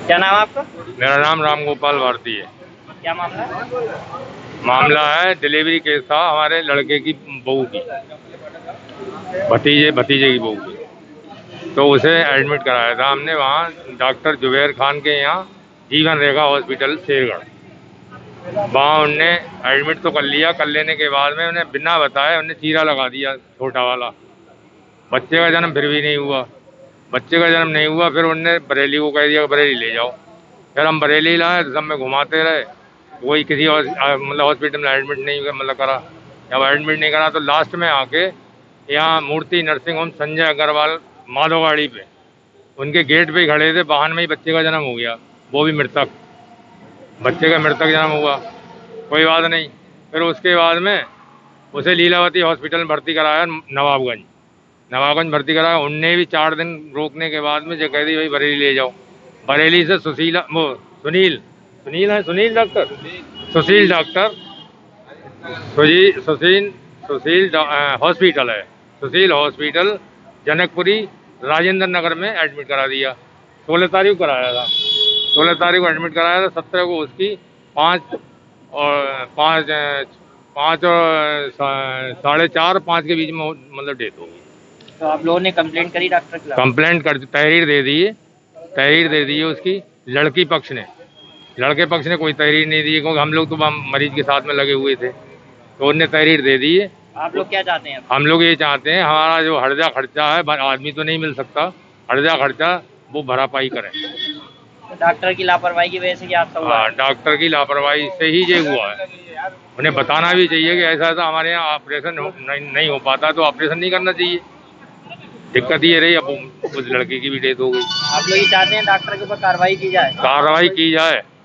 क्या नाम है आपका? मेरा नाम राम गोपाल भारती है। क्या मामला है? मामला है डिलीवरी केस था हमारे लड़के की बहू की, भतीजे की बहू की। तो उसे एडमिट कराया था हमने वहाँ डॉक्टर जुबैर खान के यहाँ, जीवन रेखा हॉस्पिटल शेरगढ़। वहाँ उनने एडमिट तो कर लिया। कर लेने के बाद में उन्हें बिना बताए उन्हें चीरा लगा दिया, छोटा वाला। बच्चे का जन्म फिर भी नहीं हुआ। बच्चे का जन्म नहीं हुआ, फिर उनने बरेली को कह दिया बरेली ले जाओ। फिर हम बरेली लाए तो सब में घुमाते रहे, कोई किसी मतलब हॉस्पिटल में एडमिट नहीं मतलब करा। जब एडमिट नहीं करा तो लास्ट में आके यहाँ मूर्ति नर्सिंग होम संजय अग्रवाल माधोवाड़ी पे उनके गेट पे ही खड़े थे, वाहन में ही बच्चे का जन्म हो गया, वो भी मृतक। बच्चे का मृतक जन्म हुआ, कोई बात नहीं। फिर उसके बाद में उसे लीलावती हॉस्पिटल में भर्ती कराया, नवाबगंज भर्ती कराया। उनने भी 4 दिन रोकने के बाद में जो कह दी भाई बरेली ले जाओ। बरेली से Sunil doctor, Sushil doctor, Sushil hospital है, सुशील हॉस्पिटल जनकपुरी राजेंद्र नगर में एडमिट करा दिया। 16 तारीख को कराया था, 16 तारीख को एडमिट कराया था। 17 को उसकी 5 और 4:30-5 के बीच में मतलब डेथ हो गई। तो आप लोगों ने कंप्लेंट करी डॉक्टर के खिलाफ? कंप्लेंट कर, तहरीर दे दी है उसकी। लड़के पक्ष ने कोई तहरीर नहीं दी, क्योंकि हम लोग तो मरीज के साथ में लगे हुए थे, तो उनने तहरीर दे दी है। आप लोग क्या चाहते हैं? हम लोग ये चाहते हैं हमारा जो हर्जा खर्चा है, आदमी तो नहीं मिल सकता, हर्जा खर्चा वो भरापाई करें। तो डॉक्टर की लापरवाही की वजह से क्या हादसा हुआ? डॉक्टर की लापरवाही से ही ये हुआ है। उन्हें बताना भी चाहिए कि ऐसा ऐसा हमारे यहाँ ऑपरेशन नहीं हो पाता, तो ऑपरेशन नहीं करना चाहिए। दिक्कत ये रही, अब उस लड़के की भी डेथ हो गई। आप लोग ये चाहते हैं डॉक्टर के ऊपर कार्रवाई की जाए? कार्रवाई की जाए।